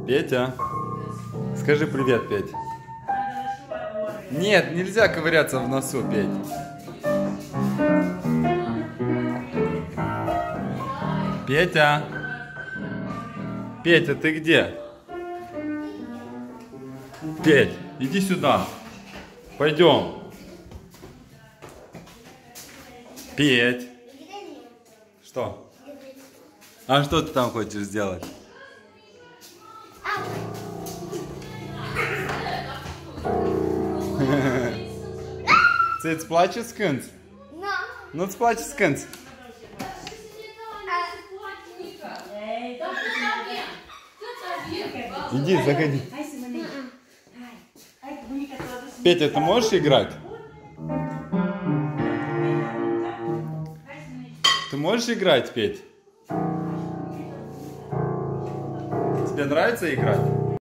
Петя, скажи привет, Петь. Нет, нельзя ковыряться в носу, Петь. Петя. Петя, ты где? Петь, иди сюда. Пойдем. Петь. Что? А что ты там хочешь сделать? Цыц, плачешь, скынц? Ну, сплачь, скынц. Иди, заходи. Петя, ты можешь играть? Ты можешь играть, Петь? Тебе нравится играть?